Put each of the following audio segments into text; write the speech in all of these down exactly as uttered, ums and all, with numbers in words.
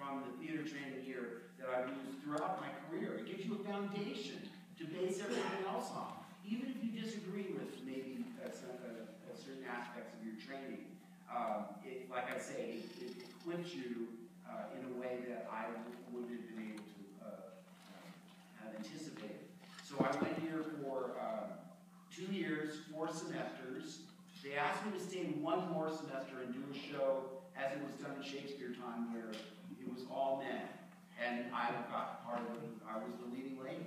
from the theater training here that I've used throughout my career. It gives you a foundation to base everything else on. Even if you disagree with maybe uh, some, uh, uh, certain aspects of your training, um, it, like I say, it, it equips you uh, in a way that I wouldn't have been able to uh, have anticipated. So I went here for uh, two years, four semesters. They asked me to stay one more semester and do a show as it was done in Shakespeare time where it was all men. And I got part of it. I was the leading lady.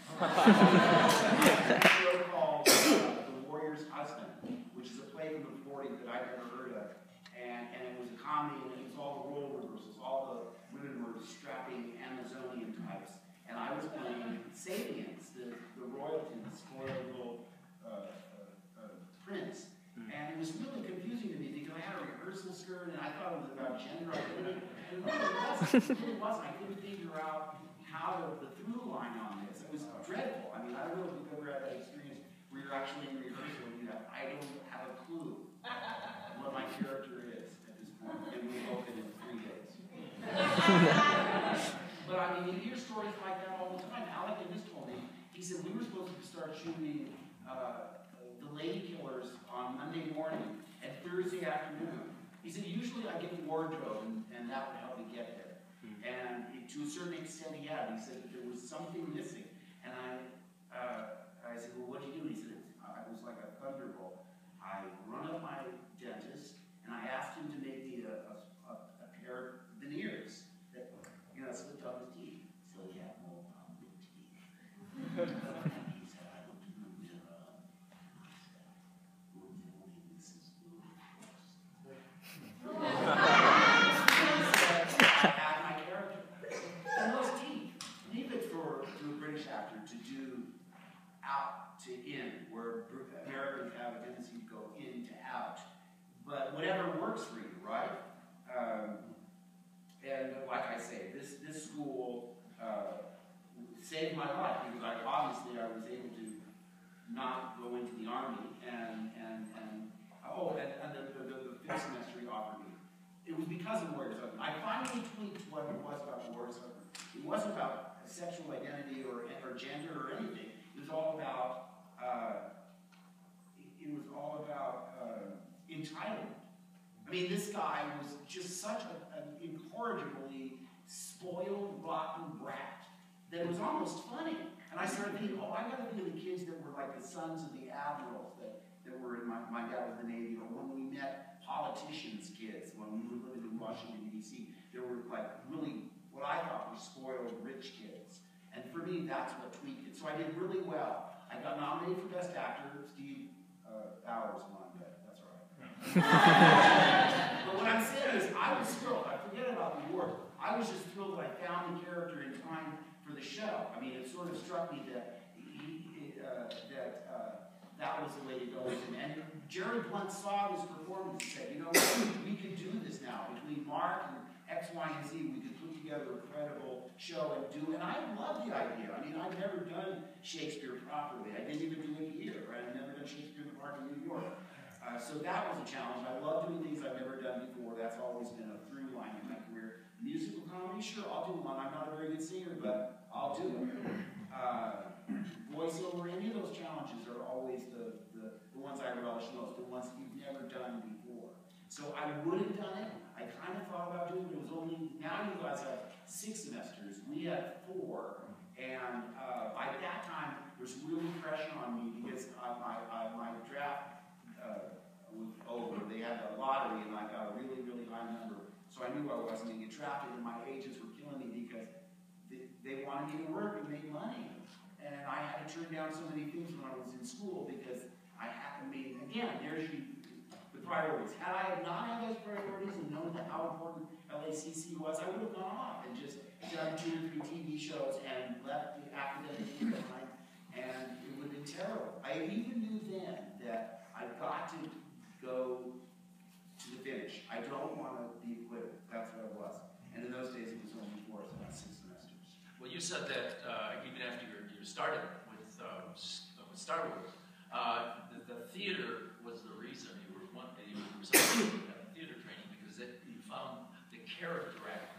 A show called uh, The Warrior's Husband, which is a play from the forties that I'd never heard of. And, and it was a comedy, and it was all the role reversals. All the women were strapping Amazonian types. And I was playing Sabians, the, the royalty, the spoiled little uh, uh, uh, prince. And it was really confusing to me because I had a rehearsal skirt and I thought it was about gender identity. And it really wasn't. It really wasn't. I couldn't figure out how to, the through line on this. It was dreadful. I mean, I don't know if you've ever had that experience where you're actually in rehearsal and you have, I don't have a clue what my character is at this point. And we open in three days. But I mean, you hear stories like that all the time. Alec Innes told me, he said, we were supposed to start shooting uh, The Lady Killers on Monday morning and Thursday afternoon. He said, usually I get the wardrobe and, and that would help me get there. Mm-hmm. And it, to a certain extent he had. He said that there was something missing. And I uh, I said, well, what did you do? He said, I was like a thunderbolt. I run up my dentist and I asked him to make me a, a, a pair of veneers that, you know, slipped on his teeth. So he had more prominent teeth. He said, I looked in the mirror. I had my character. And those teeth, leave it for to a British actor to do out to in, where Americans have a tendency to go in to out. But whatever works for you, right? Um, and like I say, this this school uh, saved my life because I obviously I was able to not go into the army and and and oh and, and the, the, the fifth semester he offered me. It was because of Warrior's Husband. I finally tweaked what it was about Warrior's Husband. It wasn't about sexual identity or or gender or anything. It was all about uh, it was all about uh, entitlement. I mean, this guy was just such a, an incorrigibly spoiled, rotten brat that it was almost funny. And I started thinking, oh, I got to think of the kids that were like the sons of the admirals that, that were in my, my dad was in the Navy, or when we met politicians' kids, when we were living in Washington, D C, there were like really what I thought were spoiled, rich kids. And for me, that's what tweaked it. So I did really well. I got nominated for Best Actor. Steve uh, Bowers won, but that's all right. But what I'm saying is, I was thrilled. I forget about the award. I was just thrilled that I found the character in time for the show. I mean, it sort of struck me that he, uh, that uh, that was the way to go with him. And Jerry Blunt saw his performance and said, you know what, we could do this now. Between Mark and X, Y, and Z, we could put together a credible show and do, and I love the idea. I mean, I've never done Shakespeare properly. I didn't even do it here. I've never done Shakespeare in the Park in New York. Uh, so that was a challenge. I love doing things I've never done before. That's always been a through line in my career. Musical comedy, sure, I'll do one. I'm not a very good singer, but I'll do it. Uh, voiceover, any of those challenges are always the, the, the ones I relish most, the ones you've never done before. So I would have done it. I kind of thought about doing it, but it was only, now you guys have six semesters. We had four. And uh, by that time, there was really pressure on me because uh, my, uh, my draft uh, was over. They had a lottery, and I got a really, really high number. So I knew I wasn't going to get drafted, and my agents were killing me because they, they wanted me to work and make money. And I had to turn down so many things when I was in school because I had to mean, again, there's you, the priorities. Had I not had those priorities and known how important L A C C was, I would have gone off and just done two or three T V shows and left the academic year behind, and it would have been terrible. I even knew then that I've got to go to the finish. I don't want to be acquitted. That's what it was. And in those days, it was only four, so about six semesters. Well, you said that uh, even after you started with uh, with Star Wars, uh, the, the theater was the reason you were one. You were something at theater training because it, you found the character actor. That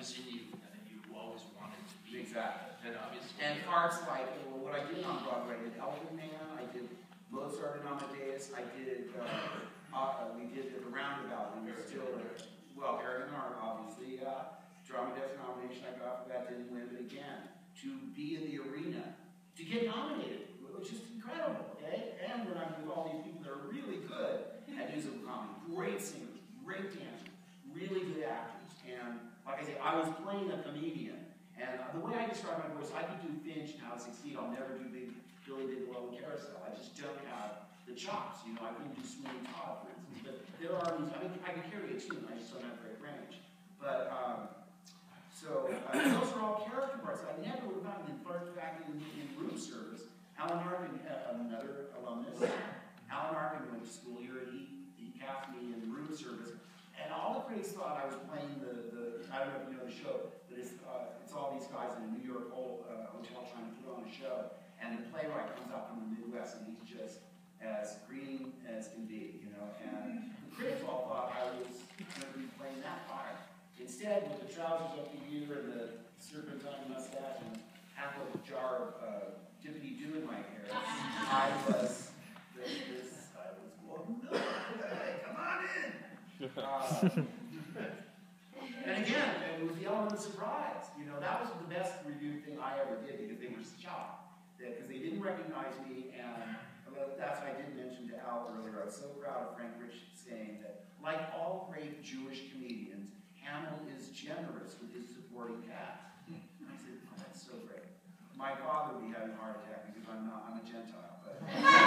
was in you, and you always wanted to be. Exactly. And obviously. And parts like, well, what I did on Broadway, I did Elton Man, I did Mozart and Amadeus, I did, uh, uh, we did the Roundabout, and we're still, well, American Art, obviously, uh, Drama Desk nomination I got for that, didn't win, but again, to be in the arena, to get nominated, which is incredible, okay? And when I'm with all these people that are really good at musical comedy, great singers, great dancers, really good actors, and like I say, I was playing a comedian, and the way I describe my voice, I could do Finch and How to Succeed, I'll never do Big Billy Bigelow and Carousel, I just don't have the chops, you know, I couldn't do Sweeney Todd, for instance, but there are these, I mean, I can carry a tune, I just don't have great range, but, um, so, uh, those are all character parts I never would have gotten. In fact, in, in room service, Alan Arkin, uh, another alumnus, Alan Arkin went to school here, and he, he cast me in room service, and all the critics thought I was playing the, the I don't know if you know the show, but it's, uh, it's all these guys in a New York whole, uh, hotel trying to put on a show, and the playwright comes out from the Midwest, and he's just as green as can be, you know, and the critics all thought I was going to be playing that part. Instead, with the trousers up to here and the serpentine mustache and half a jar of uh, dippity doo in my hair, I was this, this I was going, no, hey, come on in. Uh, and again, it was the element of surprise. You know, that was the best review thing I ever did because they were shocked. Because they didn't recognize me, and that's what I did mention to Al earlier. I was so proud of Frank Rich saying that, like all great Jewish comedians, Hamill is generous with his supporting cast. And I said, oh, that's so great. My father would be having a heart attack because I'm not, I'm a Gentile. But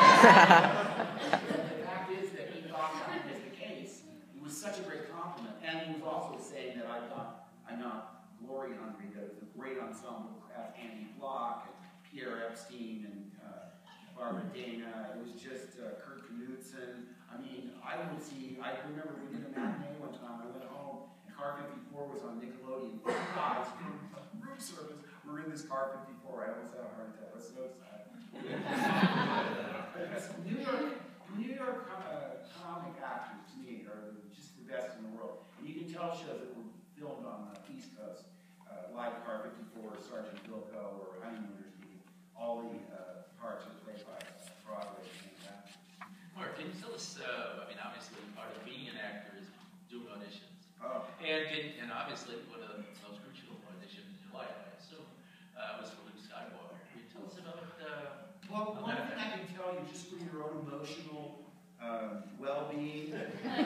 the fact is that he thought that was the case. It was such a great compliment. And he was also saying that I'm not, I'm not glory hungry, that it was a great ensemble cast, Andy Block and Pierre Epstein and uh, Barbara Dana. It was just uh, Kurt Knudsen. I mean, I would see, I remember we did a matinee one time. I went home. Car fifty-four was on Nickelodeon. Two guys from room service were in this car fifty-four. I almost had a heart attack. I was so sad. New York, New York uh, comic actors, to me, are just the best in the world. And you can tell shows that were filmed on the East Coast, uh, like Car fifty-four, Sergeant Bilko, or Honeymooners, all the uh, parts are played by uh, Broadway and things like that. Mark, can you tell us, uh, I mean, obviously, part of being an actor is doing auditions. Oh. And, and obviously, one of the most crucial auditions in your life, I assume, uh, was for Luke Skywalker. Can you tell us about uh, Well, one thing I can tell you, just for your own emotional um, well-being, you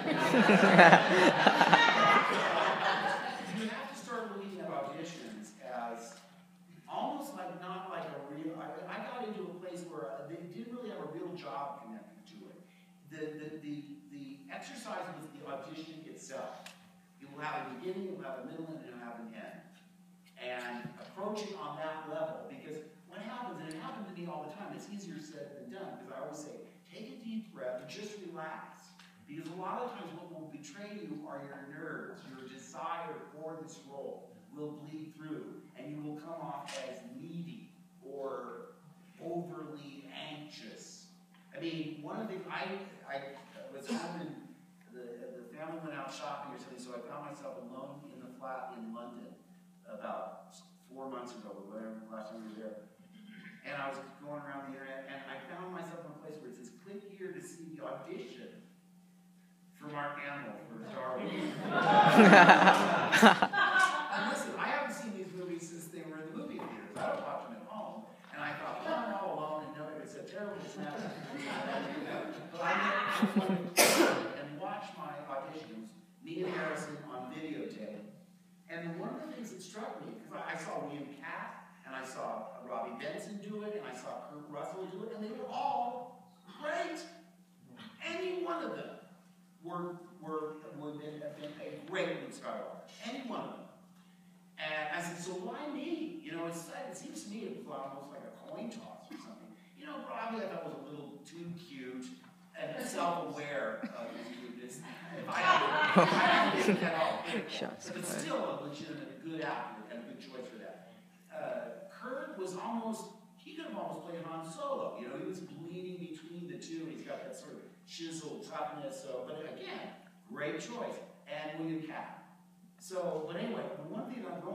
have to start looking at auditions as almost like not like a real. I, I got into a place where they didn't really have a real job connected to it. The the the, the exercise was the audition itself. You'll have a beginning, you'll have a middle, and you'll have an end. And approach it on that level, because what happens, and it happened to me all the time, it's easier said than done, because I always say, take a deep breath and just relax. Because a lot of times what will betray you are your nerves, your desire for this role will bleed through, and you will come off as needy or overly anxious. I mean, one of the things, I, I was happening, the, the family went out shopping or something, so I found myself alone in the flat in London about four months ago, or whatever, the last time we were there. And I was going around the internet, and I found myself in a place where it says, click here to see the audition for Mark Hamill for Star Wars. And listen, I haven't seen these movies since they were in the movie theaters. I don't watch them at home. And I thought, well, I'm all alone, and no, it's a terrible snap. But I went and watched my auditions, me and Harrison on videotape. And one of the things that struck me, because I saw William Catt, and I saw Robbie Benson do it, and I saw Kurt Russell do it, and they were all great. Any one of them were, were, would have been a great Luke Skywalker. Any one of them. And I said, so why me? You know, it's, it seems to me it was almost like a coin toss or something. You know, Robbie I thought was a little too cute and self-aware of his cuteness. If I hadn't been at all. But still a legitimate good actor and a good choice for that. Uh, Kurt was almost, he could have almost played Han Solo. You know, he was bleeding between the two. He's got that sort of chiseled toughness. So, but again, great choice. And William Catt. So, but anyway, one thing on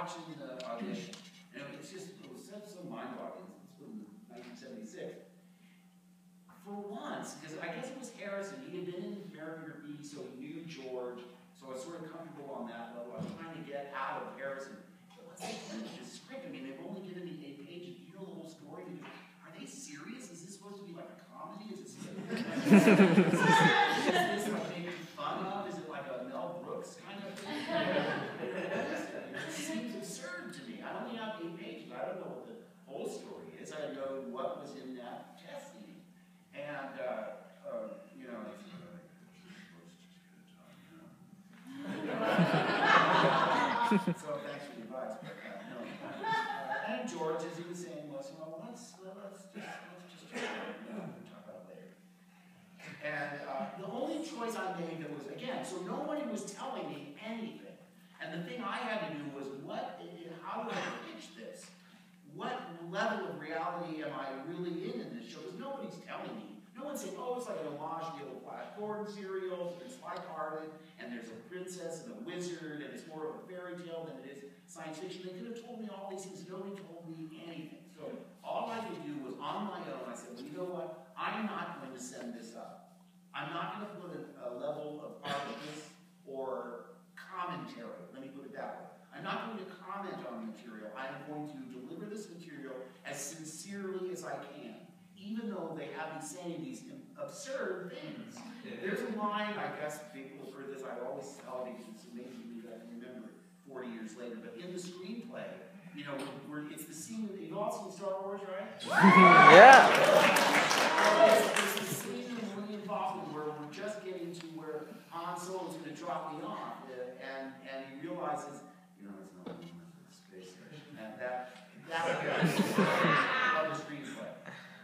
watching the audition, and it was just, it was such so mind-boggling. This was in nineteen seventy-six. For once, because I guess it was Harrison, he had been in American Graffiti, so he knew George, so I was sort of comfortable on that level. I was trying to get out of Harrison. But once they finished the script, I mean, they've only given me eight pages. Do you know the whole story? Are they serious? Is this supposed to be like a comedy? Is this, is this like making fun of? Is it like a Mel Brooks kind of thing? It seems absurd to me. I only have eight pages. I don't know what the whole story is. I know what was in that test scene. And, uh, uh, you know, so thanks for the advice. But, uh, no. uh, and George, as he was saying, was, well, let's, let's just, let's just try it. You know, we'll talk about it later. And uh, the only choice I made that was, again, so nobody was telling me anything. And the thing I had to do was, what, how do I pitch this? What level of reality am I really in in this show? Because nobody's telling me. No one's saying, oh, it's like an homage to the old Flash Gordon serials, and it's lighthearted, and there's a princess and a wizard, and it's more of a fairy tale than it is science fiction. They could have told me all these things. Nobody told me anything. So all I could do was, on my own, I said, well, you know what? I'm not going to send this up. I'm not going to put a, a level of harshness or commentary. Let me put it that way. I'm not going to comment on the material. I'm going to deliver this material as sincerely as I can, even though they have me saying these absurd things. There's a line, I guess people have heard this, I always tell these, it's amazing to me that I can remember it forty years later, but in the screenplay, you know, we're, it's the scene, you've all seen Star Wars, right? Yeah. It's, it's the scene in William Hoffman where we're just getting to where Han Solo's going to drop me off, and, and he realizes, you know, it's not a space station. And that, that's good. Love the screenplay.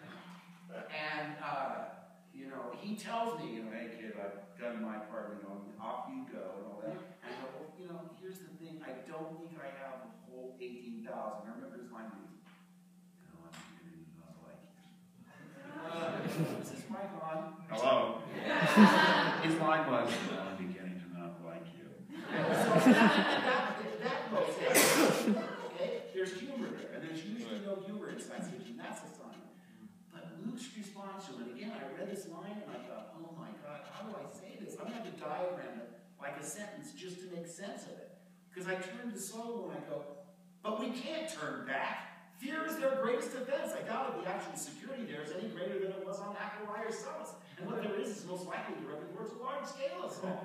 And, uh, you know, he tells me, you know, hey kid, I've done my part, you know, off you go, and all that. And I go, well, you know, here's the thing, I don't think I have the whole eighteen thousand. I remember his line being, you know, I'm beginning to not like you. Uh, is this mic on? Hello? His line was, well, I'm beginning to not like you. So that, that, that goes in. Okay? There's humor there, and there's usually no humor in science fiction. That's a sign. But Luke's response to it, and again, I read this line and I thought, oh my God, how do I say this? I'm going to have to diagram it like a sentence just to make sense of it. Because I turned to Solo and I go, but we can't turn back. Fear is their greatest defense. I doubt if the actual security there is any greater than it was on Aquilai or Summits. And what there is is most likely directed towards a large scale assault.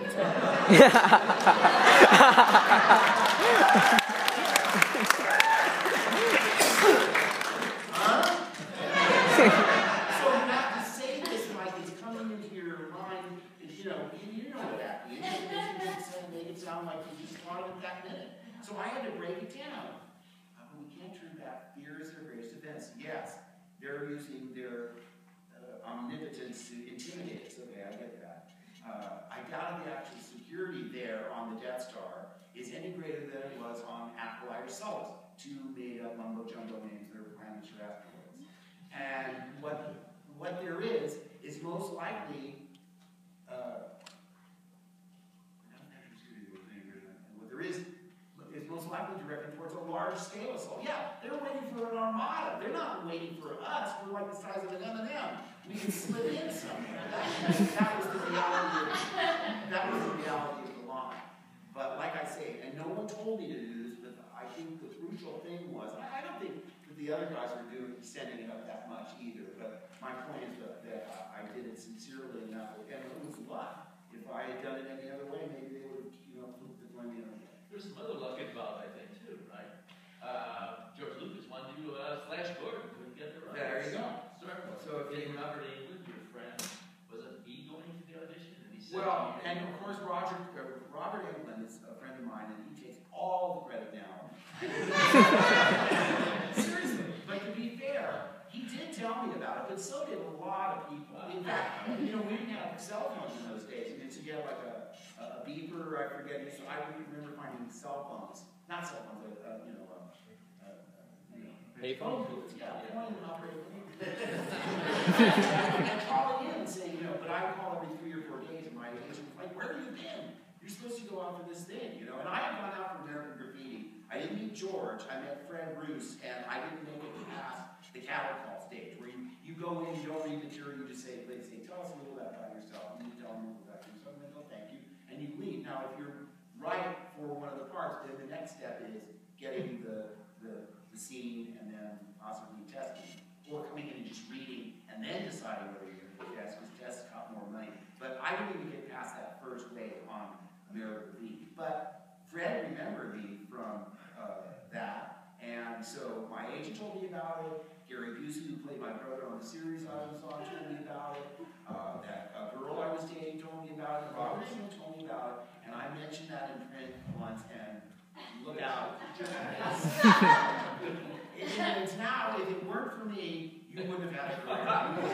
So you have to say this like it's coming into your mind, you know, you know what that means. You make it sound like you just thought of it that minute. So I had to break it down. Uh, we can't turn back. Fear is their greatest defense. Yes, they're using their uh, omnipotence to intimidate us. Okay, I get that. Uh, I doubt the actual security there on the Death Star is any greater than it was on Aquilai or Sullus, two made-up mumbo-jumbo names that are planets or asteroids. And what, what there is, is most likely, uh, what there is, is most likely directed towards a large-scale assault. Yeah, they're waiting for an armada. They're not waiting for us. We're like the size of an M and M. We can slip in somewhere. That, that was the reality of, that was the reality of the line. But like I say, and no one told me to do this, but I think the crucial thing was, I don't think that the other guys were doing sending it up that much either, but my point is that, that I did it sincerely enough, and it was luck. If I had done it any other way, maybe they would have, you know, flipped the blame the other way. There's some other luck involved, I think, too, right? Uh, George Lucas wanted to do uh, Flash Gordon, couldn't get the right. There you go. Sorry. So if Then you, Robert Englund, your friend, wasn't he going to the audition? And he said, well, and of course Roger, uh, Robert Englund is a friend of mine, and he takes all the credit now. Seriously, but to be fair, he did tell me about it, but so did a lot of people. In fact, you know, we didn't have cell phones in those days. I mean, so you had like a, a beeper, I forget. So I remember finding cell phones, not cell phones, but, uh, you know, uh, uh, you know, Payphone? Yeah, phone operator. And calling in and saying, you know, but I would call every three or four days, and my agent was like, where have you been? You're supposed to go out for this thing, you know. And I had gone out for American Graffiti. I I didn't meet George, I met Fred Roos, and I didn't make it past the cattle call stage, where you, you go in, you don't read material, you just say, they say, tell us a little bit about yourself, and you tell them a little about yourself, and they go, thank you, and you leave. Now, if you're right for one of the parts, then the next step is getting the, the, the scene, and then possibly testing, or coming in and just reading, and then deciding whether you're going to test, because tests cost more money. But I didn't even get past that first wave on American League. But Fred remembered me from uh, that, and so my agent told me about it. Gary Busey, who played my brother on the series I was on, told me about it. Uh, that a girl I was dating told me about it. Robert Smith told me about it, and I mentioned that in print once, and look out. And now, if it weren't for me, you wouldn't have had a career.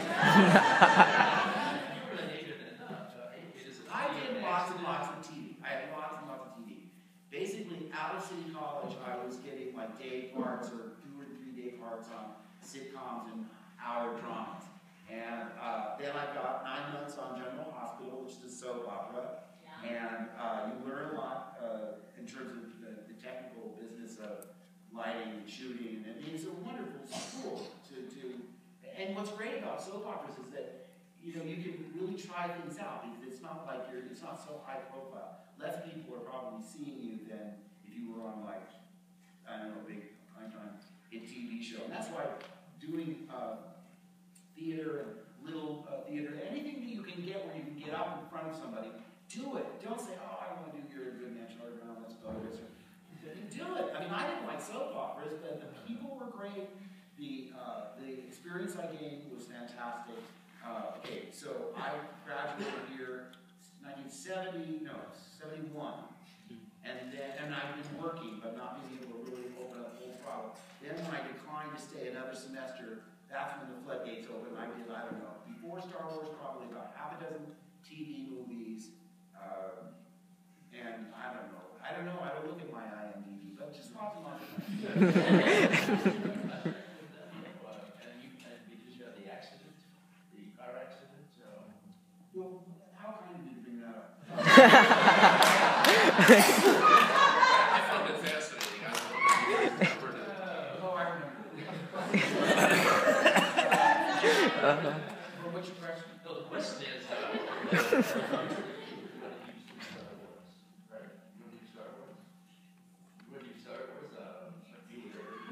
I did lots and lots of T V. I had lots and lots of T V. Basically, out of City College, I was getting like day parts or two or three day parts on sitcoms and hour dramas. And uh, then I got nine months on General Hospital, which is a soap opera. Yeah. And uh, you learn a lot uh, in terms of the, the technical business of lighting and shooting. And I mean, it's a wonderful school to, to. And what's great about soap operas is that you know you can really try things out because it's not like you're. It's not so high profile. Less people are probably seeing you than if you were on like I don't know, a big primetime hit T V show. And that's why doing uh, theater and little uh, theater, anything that you can get where you can get up in front of somebody, do it. Don't say, oh, I want to do your Good Man Charlie Brown, let's go this. Do it. I mean, I didn't like soap operas, but the people were great. The uh, the experience I gained was fantastic. Uh, okay, so I graduated here nineteen seventy, no, seventy-one. And then, and I've been working, but not being able to really open up the whole problem. Then when I declined to stay another semester, that's when the floodgates opened. I did, I don't know, before Star Wars, probably about half a dozen T V movies. Um, and I don't know, I don't know, I don't look at my I M D B, but just lots and lots of money. And you, and because you had the accident, the car accident, so. Well, how kind of you to bring that up? I found it fascinating. I remember it. Uh, oh, I remember it. uh-huh. Well, what's your question? No, the question is, uh, you want to use Star Wars, right? You want to use Star Wars? You want to use Star Wars? Uh, with,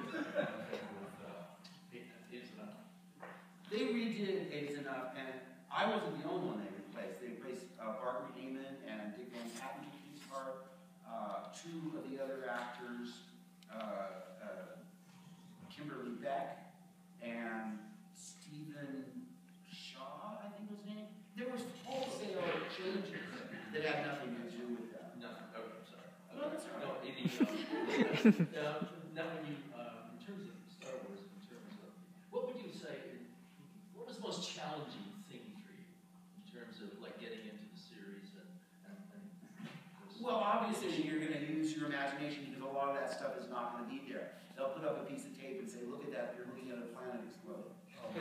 uh, It's Enough. They redid It's Enough, and I wasn't the only one they replaced. They replaced uh, Barbara Heyman and Dick Van Patten for his part. Uh, two of the other actors, uh, uh, Kimberly Beck and Stephen Shaw, I think was his name. There was wholesale changes that had nothing to do with that. Nothing. Oh, I'm sorry. No, that's all right. No, it is. uh, now, when you, uh, in terms of Star Wars, in terms of, what would you say, what was the most challenging thing for you in terms of like getting into the series and, and, and well, obviously you're going to use your imagination because a lot of that stuff is not going to be there. They'll put up a piece of tape and say, look at that, you're looking at a planet exploding.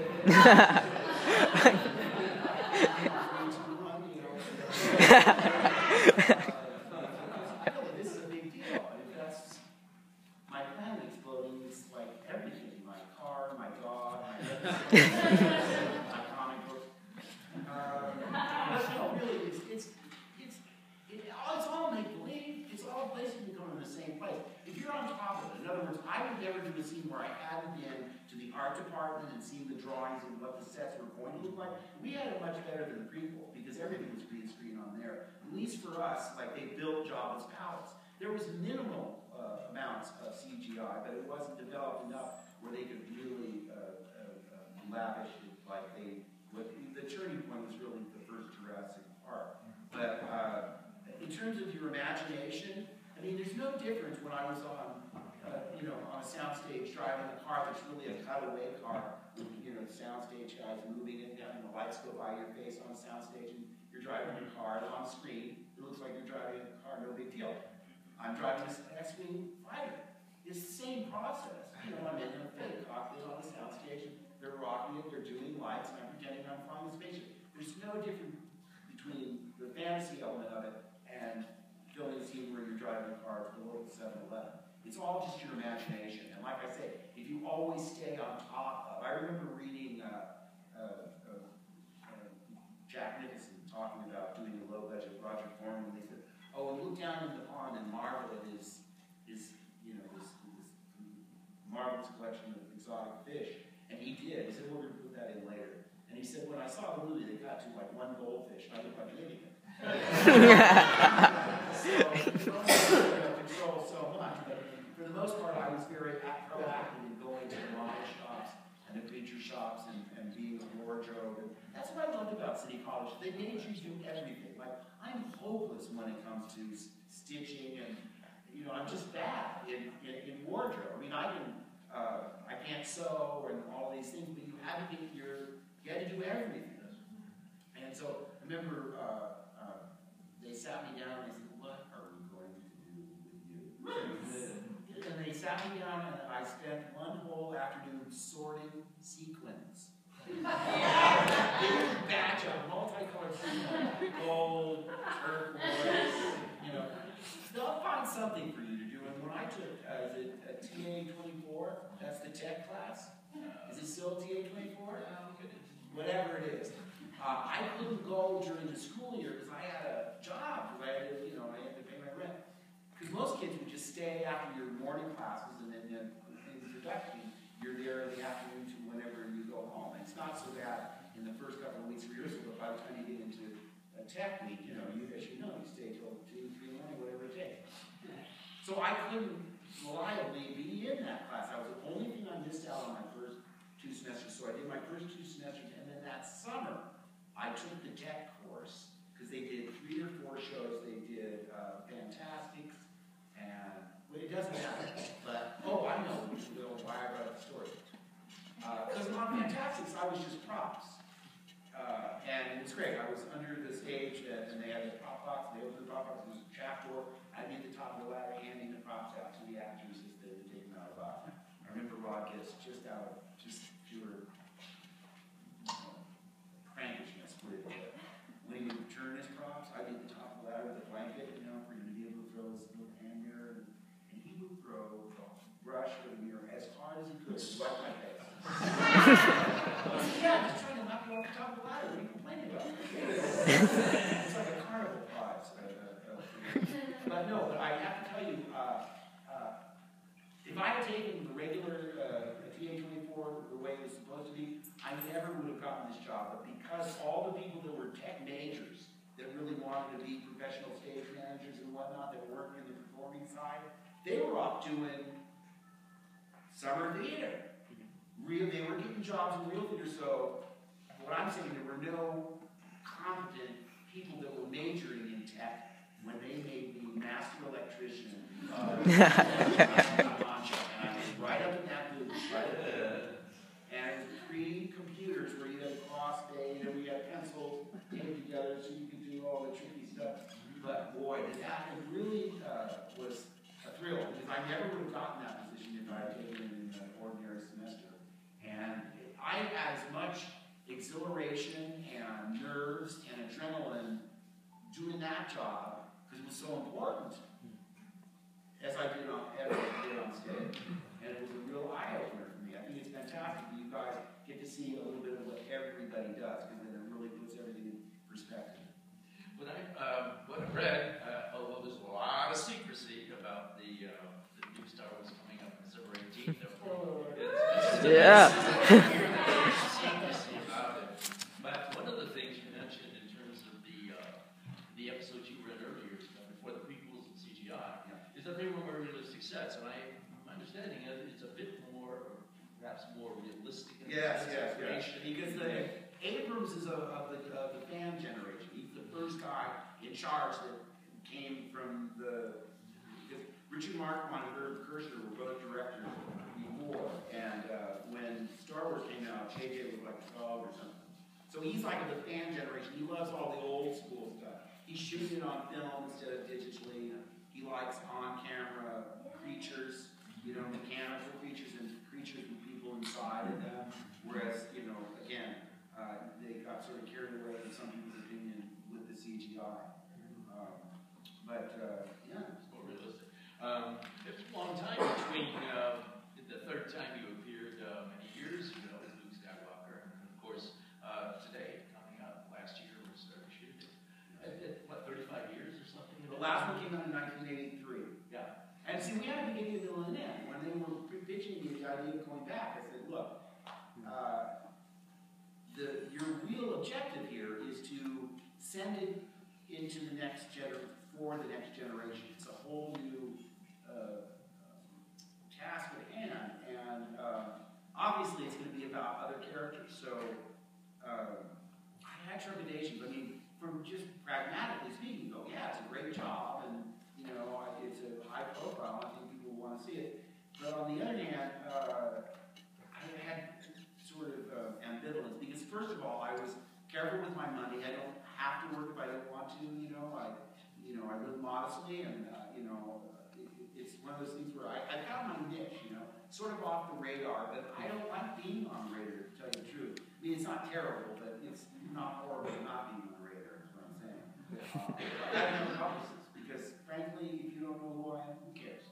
This is a big deal. If that's my planet exploding, it's like everything. My car, my dog, my my comic book. Um, but no, really, it's it's it's it, it's all make believe. It's all basically going to the same place. If you're on top of it, in other words, I would never do a scene where I hadn't been to the art department and seen the drawings and what the sets were going to look like. We had it much better than the prequel because everything was green screen on there. At least for us, like they built Jabba's palace. There was minimal uh, amounts of C G I, but it wasn't developed enough where they could really uh, uh, uh, lavish it like they would. The turning point was really the first Jurassic Park. But uh, in terms of your imagination, I mean, there's no difference when I was on, uh, you know, on a soundstage driving a car that's really a cutaway car. You know, the soundstage guys moving it down, and the lights go by your face on a soundstage, and you're driving your car, and on screen, it looks like you're driving a car, no big deal. I'm driving this X-Wing fighter. It's the same process. You know, I'm in a fake cockpit on a soundstage, they're rocking it, they're doing lights, and I'm pretending I'm flying the spaceship. There's no difference between the fantasy element of it and filming a scene where you're driving a car to the local seven eleven. It's all just your imagination. And like I say, if you always stay on top of, I remember reading uh, uh, uh, uh, Jack Nicholson talking about doing a low-budget Roger Corman, and they said, oh, look down in the pond and marvel at his, his you know, this, this marvelous collection of exotic fish. And he did. He said, we're going to put that in later. And he said, when I saw the movie, they got to like one goldfish, and I looked like an idiot. So, you don't control so much, but for the most part, I was very proactive in going to the model shops and the creature shops and, and being a wardrobe. And that's what I loved about City College. They made you do everything. Like, I'm hopeless when it comes to stitching, and you know, I'm just bad in, in, in wardrobe. I mean, I can, uh, I can't sew and all these things, but you had to get your, you had to do everything. And so I remember uh, uh, they sat me down and they said, "What are we going to do with you?" And they sat me down and I spent one whole afternoon sorting sequins. Yeah. Big batch of multicolored sequins, gold, turquoise, you know. They'll find something for you to do. And when I took, uh, is it a T A twenty-four? That's the tech class. Is it still T A twenty-four? Whatever it is. Uh, I couldn't go during the school year because I had a job, because I had to, you know, I had to pay my rent. Because most kids would just stay after your morning classes, and then in introduction, you're there in the afternoon to whenever you go home. And it's not so bad in the first couple of weeks of rehearsal, but by the time you get into a tech week, you know, you, as you know, you stay till two, three in the morning, whatever it takes. So I couldn't reliably be in that class. That was the only thing I missed out on my first two semesters. So I did my first two semesters, and then that summer, I took the tech course, because they did three or four shows. They did uh, Fantastics, and, well, it doesn't matter, but, oh, I know why I brought up the story. Because uh, on Fantastics, I was just props. Uh, and it was great. I was under the stage, and, and they had the prop box, they opened the prop box, there was a trap door. I'd be at the top of the ladder handing the props out to the actors as they would take them out of the box. I remember Rod gets just out of, just pure crankishness with it. When he would turn his props, I'd be at the top of the ladder with a blanket, you know, for him to be able to throw his little hand mirror, and, and he would throw the brush or the mirror as hard as he could to wipe my face. Yeah, I'm just trying to knock you off the top of the ladder. What are you complaining about? It's like a carnival prize. Uh, uh, uh, but no, but I have to tell you, uh, uh, if I had taken the regular uh, T A twenty-four the way it was supposed to be, I never would have gotten this job. But because all the people that were tech majors that really wanted to be professional stage managers and whatnot, that were working in the performing side, they were off doing summer theater. Real, they were getting jobs in real theater, so what I'm saying, there were no competent people that were majoring in tech when they made me master electrician. Uh, and I was right up in that booth, right up there. And it was pre-computers where you had cross-fade and we had pencils taped together so you could do all the tricky stuff. But boy, did that it really uh, was a thrill, because I never would have gotten that position if I had taken it in an ordinary semester. And I had as much exhilaration and nerves and adrenaline doing that job, because it was so important, as I did on, as I did on stage. And it was a real eye-opener for me. I think it's fantastic that you guys get to see a little bit of what everybody does, because then it really puts everything in perspective. When I, um, when I read, uh, although there's a lot of secrecy about the, uh, the new Star Wars coming up on December eighteenth, yeah. secrecy about it. But one of the things you mentioned in terms of the uh, the episodes you read earlier, before the prequels and C G I, yeah, is that they were more realistic sets, and I, my understanding is it's a bit more, perhaps more realistic. In yes, yes, yes. Because the, Abrams is a, of the of the fan generation. He's the first guy in charge that came from the. Because Richard Marquand and Irv Kirshner were both directors before, and uh, when Star Wars came out, J J was like twelve or something. So he's like of the fan generation. He loves all the old school stuff. He's shooting it on film instead of digitally. He likes on-camera creatures, you know, mechanical creatures and creatures with people inside of them. Whereas, you know, again, uh, they got sort of carried away in some people's opinion with the C G I. Um, but uh, yeah, it's more realistic. Um, it's a long time last one came out in nineteen eighty-three. Yeah. And see, we had to get into the end. When they were pitching me the idea of going back, I said, look, uh, the, your real objective here is to send it into the next gener for the next generation. It's a whole new uh, task at hand, and uh, obviously it's going to be about other characters. So uh, I had trepidations. I mean, from just pragmatically speaking, though, yeah, it's a great job, and you know, it's a high profile. I think people want to see it. But on the other hand, uh, I had sort of uh, ambivalence because, first of all, I was careful with my money. I don't have to work if I don't want to. You know, I, you know, I live modestly, and uh, you know, it, it's one of those things where I, I found my niche. You know, sort of off the radar, but I don't like being on the radar. To tell you the truth, I mean, it's not terrible, but it's not horrible not being on the radar. Is what I'm saying. Uh, I have no promises because, frankly, if you don't know who I am, who cares?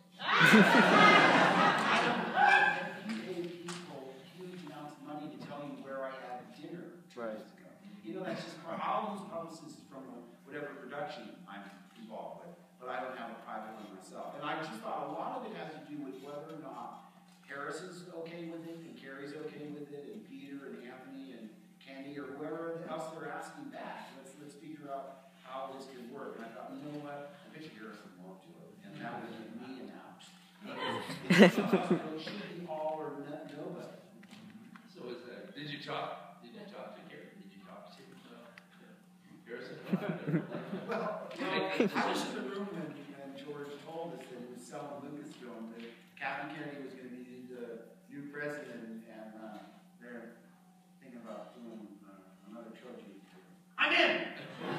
I don't know if you pay people huge amounts of money to tell you where I had dinner. Right. You know, that's just part. I'll use publicists from whatever production I'm involved with, but I don't have a private one myself. And I just thought a lot of it has to do with whether or not Harris is okay with it, and Carrie's okay with it, and Peter, and Anthony, and Candy, or whoever else they're asking back. Let's let's figure out how this can work. And I thought, you know what? I bet you Harrison won't do it, and that would give me an out. It should be all or no, nobody. So is that? Did you talk? Did you talk to Carrie? Did you talk to uh, Harrison? Well, you know, I was in the room when, when George told us that he was selling Lucasfilm, that Captain Kennedy was going to be the new president, and uh, they're thinking about doing uh, another trilogy. I'm in!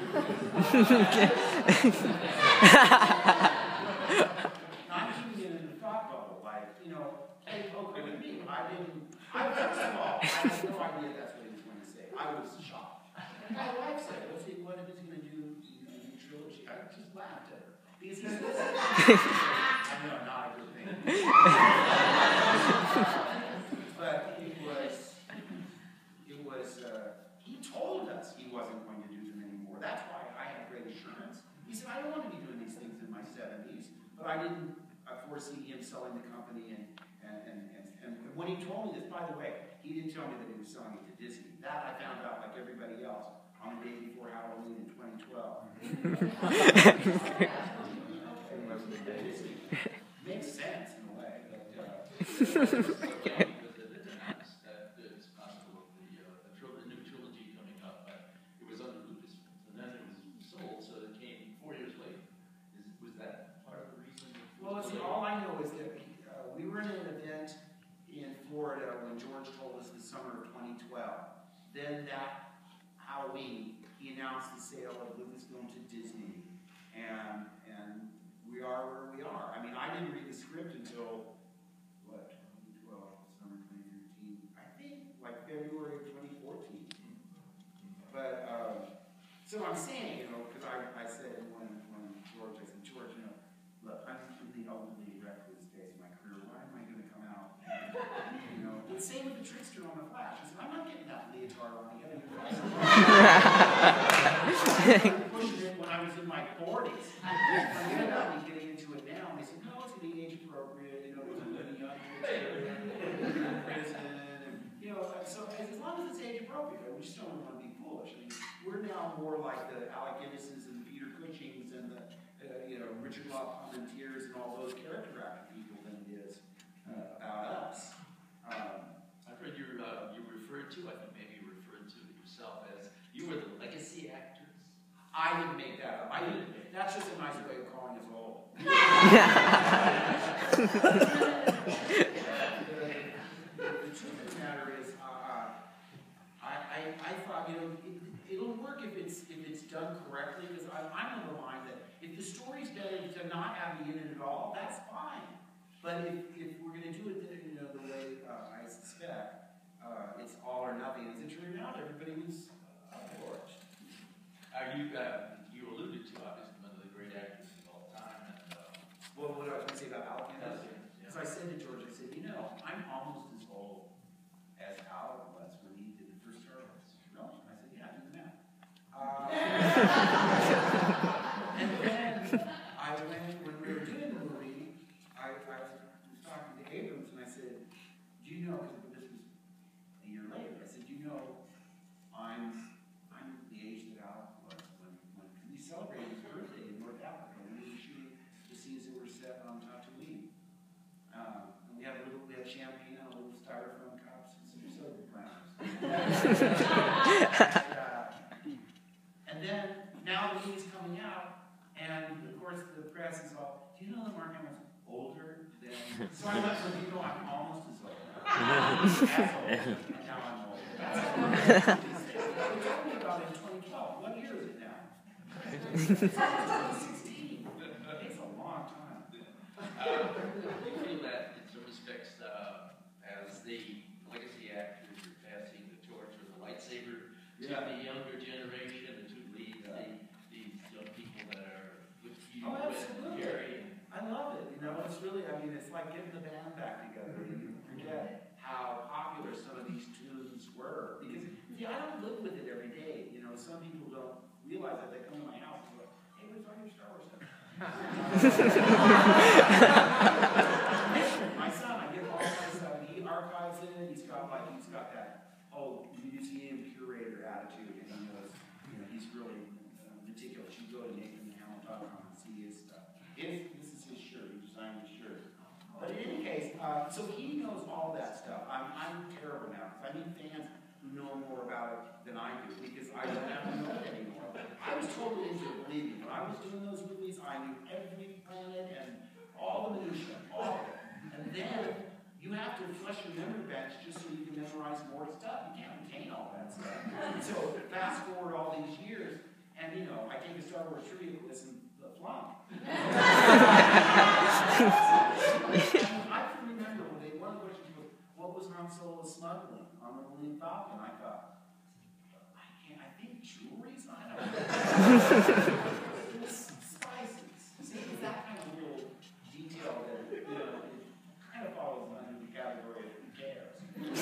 Not keeping it in the thought bubble, like, you know, hey, okay with me. I didn't, I, first of all, I had no idea that's what he was going to say. I was shocked. My wife said, what's he, what if he's going to do a new trilogy? I just laughed at her. Because he said, I know, not a good thing. But it was, it was, uh, he told us he wasn't going to do them anymore. That's why I had great assurance. He said, I don't want to be doing these things in my seventies, but I didn't uh, foresee him selling the company. And, and, and, and, and when he told me this, by the way, he didn't tell me that he was selling it to Disney. That I found out like everybody else on the day before Halloween in twenty twelve. Makes sense in a way. But, uh, well, see, all I know is that uh, we were in an event in Florida when George told us the summer of twenty twelve. Then that Halloween, he announced the sale of Lucasfilm to Disney, and and we are where we are. I mean, I didn't read the script until what twenty twelve, summer twenty thirteen. I think like February of twenty fourteen. But um, so I'm saying, you know, because I, I said when when George, I said, George, you know, look, I'm in the elderly recluse phase of my career. Why am I going to come out? You know, the same with the trickster on the Flash. I said, I'm not getting that leotard on together. I pushed it when I was in my forties. I knew about me getting into it now. And they said, no, it's going to be age appropriate. You know, there's a young trickster in prison. And, you know, so as long as it's age appropriate, we just don't want to be foolish. I mean, we're now more like the Alec Guinnesses and the Peter Cushings and the Uh, you know, Richard Law Palmentiers and all those character actor people than it is uh, about us. Um, I've heard you, uh, you referred to, I think maybe you referred to yourself as, you were the legacy actors. I didn't make that up. I didn't. That's just a nice way of calling us old. the, the, the truth of the matter is, uh, I, I, I thought, you know, it, it'll work if it's if it's done correctly, because I'm of the mind that if the story's better to not have me in it at all, that's fine. But if, if we're going to do it, you know, the way uh, I suspect, uh, it's all or nothing. As it turned out, everybody was on board. Are you, uh, you alluded to, obviously, one of the great actors of all time. And, uh, well, what I was going to say about Alec Guinness, yeah. because I said to George, I said, you know, I'm almost as old as Alec was when he did the first Star Wars. No? I said, yeah, do the math. Uh, and then I went, when we were doing the movie, I, I was talking to Abrams and I said, do you know, because this was a year later, I said, do you know, I'm, I'm the age that Al was when, when we celebrated his birthday in North Africa. We were shooting the scenes that were set on Tatooine. Um, and we had a little, we had champagne and a little styrofoam cups and some soda planners. and, uh, and then, now the movie's coming out, and of course the press is all, do you know that Mark Hamill's older than... So I went from, you know, I'm almost as old. That's old, and now I'm old. That's old. We're talking about in twenty twelve. What year is it now? It's twenty sixteen. It takes a long time. Uh, we feel that in some respects, uh, as the legacy actors are passing the torch or the lightsaber Yeah. to the younger generation and to lead the, these young people that are with you Oh, and absolutely. Gary. I love it. You know, it's really, I mean, it's like getting the band back together. You forget how popular some of these tunes were. Because, see, I don't live with it every day. You know, some people don't realize that. They come to my house and go, hey, where's all your Star Wars stuff? My son, I give all my stuff. He archives it. He's got, like, he's got that whole museum curator attitude. And he knows, you know, he's really uh, meticulous. You go to Nathan Hamill dot com and see his stuff. His, this is his shirt. He designed his shirt. But in any case, uh, so he knows all that stuff. I'm, I'm terrible now. I need fans who know more about it than I do because I don't have to know it anymore. I was totally into it, believe me. When I was doing those movies, I knew every planet and all the minutiae, all of it. And then you have to flush your memory banks just so you can memorize more stuff. You can't retain all that stuff. So fast forward all these years, and you know, I take a Star Wars trivia quiz and the flunk. I can remember when they, one of the questions was, what was Han Solo smuggling on the Millennium Falcon? I thought, I can't, I think jewelry's on it. Spices. See, it's that kind of little detail that, you know, it kind of falls under the category of who cares.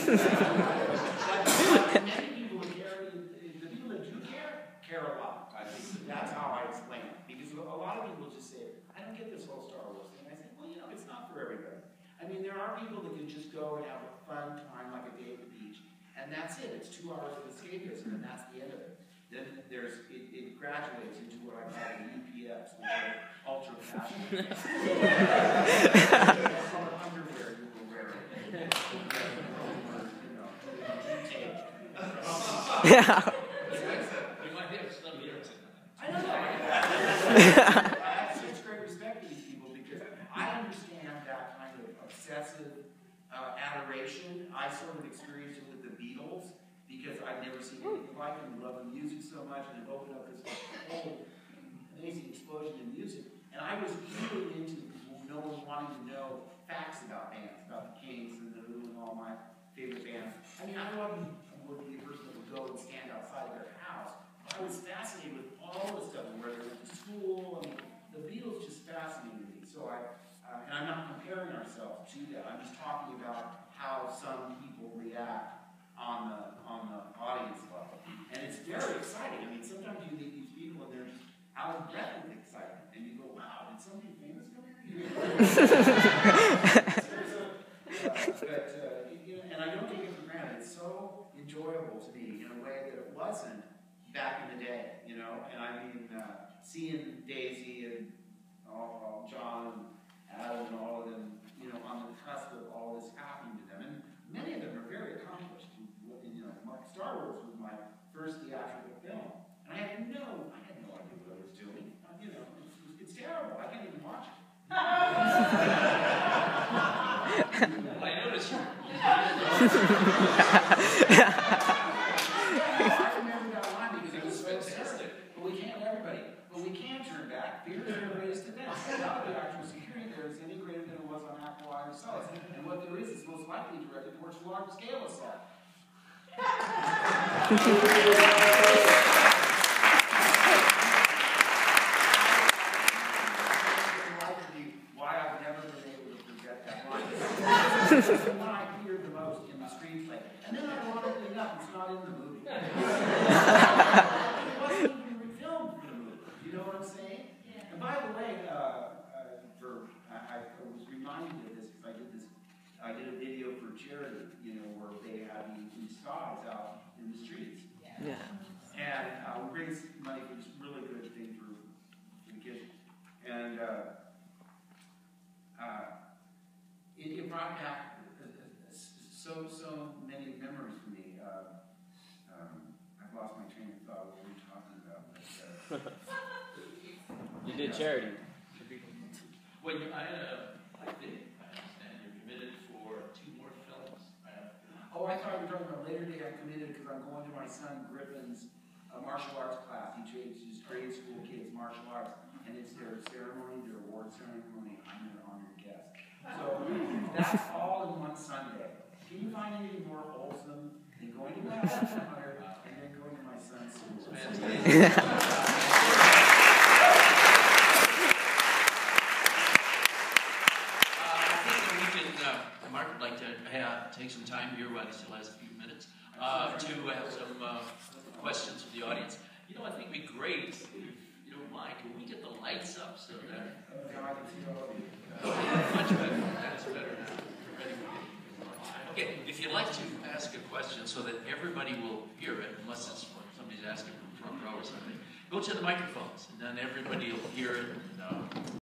But many people who care, the people that do care, care a lot. I think that's how I explain it. Because a lot of people just say, I don't get this whole Star Wars thing. I say, well, you know, it's not for everybody. I mean, there are people that can just go and have a fun time like a day at the beach, and that's it. It's two hours of escapism, and that's the end of it. Then there's, it, it graduates into what I call the U P S, which are ultra fashion. That's all the underwear you will wear. You know, tape. Yeah. You might have some here tonight. I don't know. I have such great respect for these people because I understand that kind of obsessive uh, adoration. I sort of experienced it with the Beatles because I've never seen anything like them. I love the music so much, and it opened up this whole amazing explosion in music. And I was really into no one wanting to know facts about bands, about the Kings and the Who and all my favorite bands. I mean, I wasn't would be a person that would go and stand outside of their house. I was fascinated with all the stuff and where they went to school. I mean, the Beatles just fascinated me. So I, uh, and I'm not comparing ourselves to that. I'm just talking about how some people react on the on the audience level, and it's very exciting. I mean, sometimes you meet these people and they're just out of breath with excitement, and you go, "Wow, did somebody famous come here?" so, uh, but uh, you know, and I don't take it for granted. It's so enjoyable to me in a way that it wasn't back in the day, you know. And I mean, uh, seeing Daisy and all, all John and Adam and all of them, you know, on the cusp of all this happening to them, and many of them are very accomplished. You know, my Star Wars was my first theatrical film, and I had no, I had no idea what I was doing. Uh, you know, it's, it's terrible. I can't even watch it. I noticed you. I remember that line because it was so fantastic. But we can't everybody. But we can turn back. Fear is their greatest defense. Now the actual security there is any greater than it was on Aqua ourselves. And what there is is most likely directed towards large scale assault. Why I've never been able to forget that line. This is the one I feared the most in the screenplay. And then ironically enough, it's not in the movie. It wasn't even filmed for the movie. You know what I'm saying? And by the way, I did a video for charity, you know, where they had these, these guys out in the streets. Yeah. And uh, we raised money for this really good thing for, for the kids. And uh, uh, it, it brought back so, so many memories for me. Uh, um, I've lost my train of thought. What were we talking about? But, uh, You did charity. Well, you, I, uh, I think, I understand, you're committed for two more films. Uh, oh, I thought you were talking about later day. I'm committed because I'm going to my son Griffin's uh, martial arts class. He teaches grade school kids martial arts, and it's their ceremony, their award ceremony. I'm their honored guest. So that's all in one Sunday. Can you find anything more wholesome than going to my hunter and then going to my son's school? Mark would like to uh, take some time here while he still has a few minutes uh, to have some uh, questions from the audience. You know, I think it'd be great, if you don't mind, can we get the lights up so that... Much better. That's better now. Ready? Okay, if you'd like to ask a question so that everybody will hear it, unless it's somebody's asking from the front row or something, go to the microphones, and then everybody will hear it. And, uh,